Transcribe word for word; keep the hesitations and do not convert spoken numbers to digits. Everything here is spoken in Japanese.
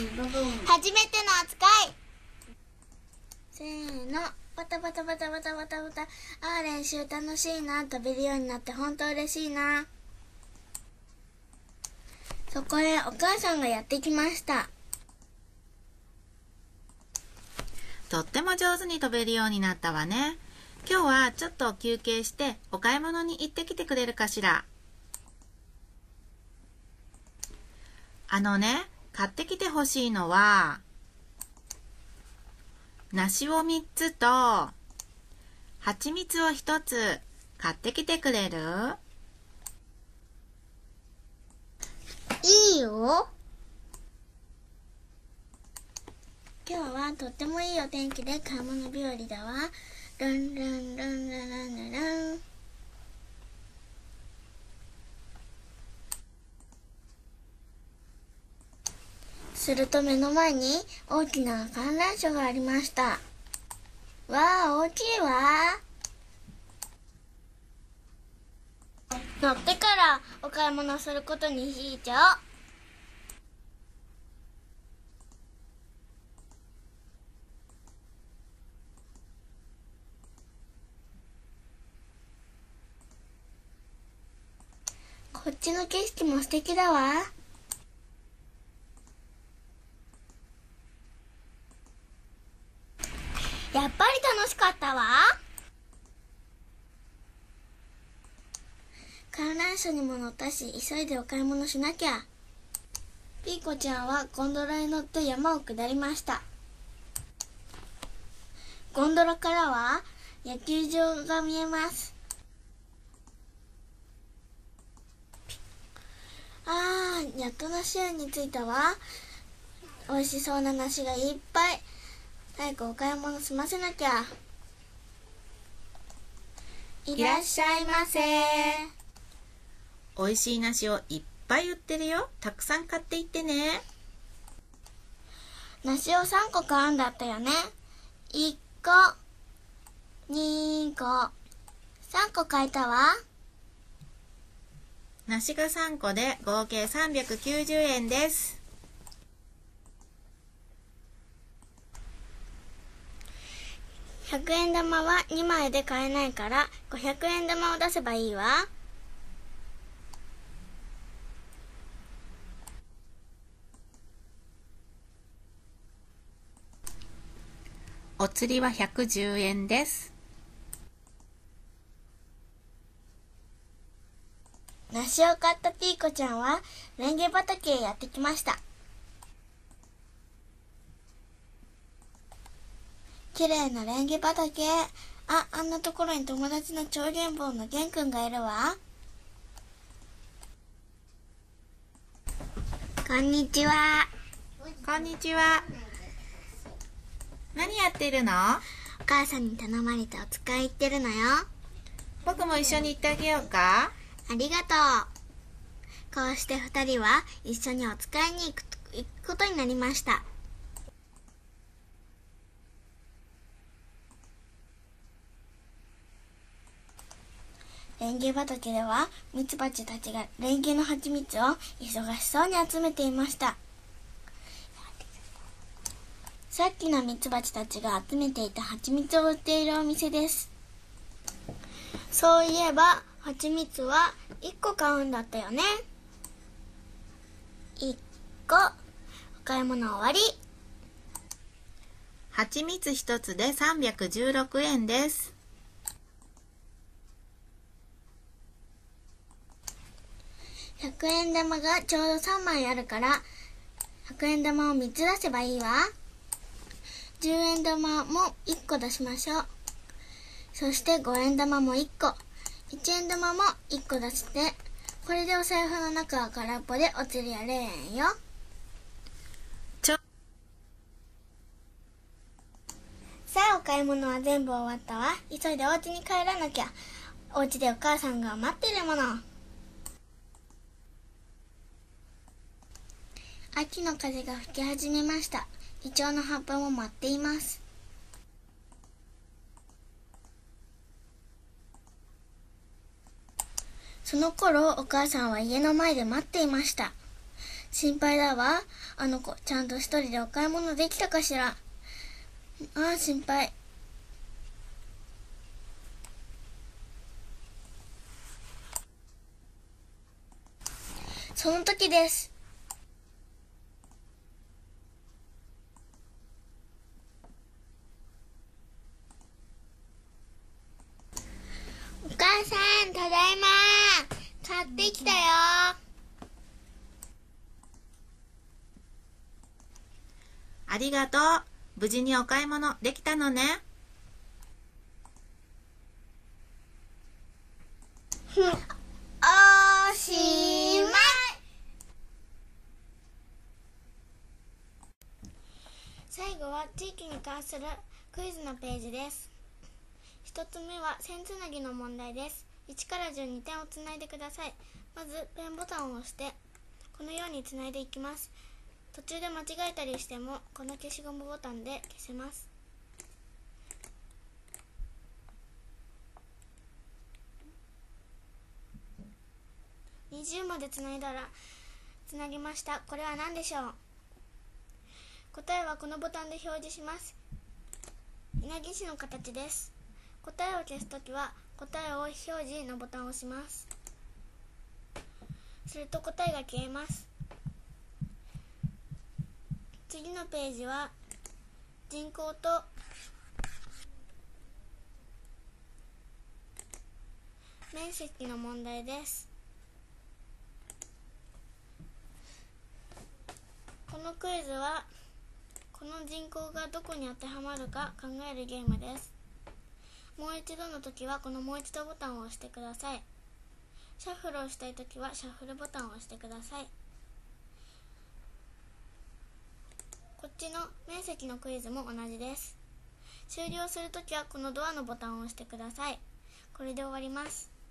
初めての扱い。せーの。バタバタバタバタバタバタ。あー、練習楽しいな。飛べるようになって本当嬉しいな。そこへお母さんがやってきました。 とっても上手に飛べるようになったわね。今日はちょっと休憩してお買い物に行ってきてくれるかしら。あのね、買ってきてほしいのは梨をみっつと蜂蜜をひとつ買ってきてくれる？ いいよ。今日はとってもいいお天気で買い物日和だわ。ルンルンルンルンルンルン。すると目の前に大きな観覧車がありました。わあ、大きいわ。乗ってからお買い物することにしちゃおう。こっちの景色も素敵だわ。やっぱり楽しかったわ。観覧車にも乗ったし、急いでお買い物しなきゃ。ピーコちゃんはゴンドラに乗って山を下りました。ゴンドラからは野球場が見えます。あー、やっと梨園に着いたわ。美味しそうな梨がいっぱい。早くお買い物済ませなきゃ。いらっしゃいませ。 おいしい梨をいっぱい売ってるよ。たくさん買っていってね。 梨をさんこ買うんだったよね。いっこ、にこ、さんこ買えたわ。 梨がさんこで合計さんびゃくきゅうじゅうえんです。 ひゃくえん玉はにまいで買えないからごひゃくえん玉を出せばいいわ。 お釣りはひゃくじゅうえんです。 梨を買ったピーコちゃんはレンゲ畑へやってきました。きれいなレンゲ畑。あ、あんなところに友達の超原棒のゲンくんがいるわ。こんにちは。 こんにちは。何やってるの？ お母さんに頼まれてお使い行ってるのよ。 僕も一緒に行ってあげようか？ ありがとう。こうして二人は一緒にお使いに行く、行くことになりました。レンゲ畑ではミツバチたちがレンゲの蜂蜜を忙しそうに集めていました。さっきのミツバチたちが集めていた蜂蜜を売っているお店です。そういえば蜂蜜はいっこ買うんだったよね。いっこ。お買い物終わり。 蜂蜜ひとつでさんびゃくじゅうろくえんです。 ひゃくえん玉がちょうどさんまいあるからひゃくえん玉をみっつ出せばいいわ。じゅうえん玉もいっこ出しましょう。そしてごえん玉もいっこ、いちえん玉もいっこ出して、これでお財布の中は空っぽでお釣りはれいえんよ。 ちょさあ、お買い物は全部終わったわ。急いでお家に帰らなきゃ。お家でお母さんが待ってるもの。秋の風が吹き始めました。イチョウの葉っぱも舞っています。その頃、お母さんは家の前で待っていました。 心配だわ。あの子、ちゃんと一人でお買い物できたかしら。ああ、心配。その時です。お母さん、ただいま。買ってきたよ。 ありがとう。無事にお買い物できたのね。 おしまい。最後は地域に関するクイズのページです。一つ目は線つなぎの問題です。いちからじゅうにてんをつないでください。まずペンボタンを押してこのようにつないでいきます。途中で間違えたりしてもこの消しゴムボタンで消せます。にじゅうまでつないだらつなぎました。これは何でしょう。答えはこのボタンで表示します。稲城市の形です。答えを消すときは答えを表示のボタンを押します。すると答えが消えます。次のページは人口と面積の問題です。このクイズはこの人口がどこに当てはまるか考えるゲームです。もう一度の時はこのもう一度ボタンを押してください。シャッフルをしたい時はシャッフルボタンを押してください。こっちの面積のクイズも同じです。終了するときはこのドアのボタンを押してください。これで終わります。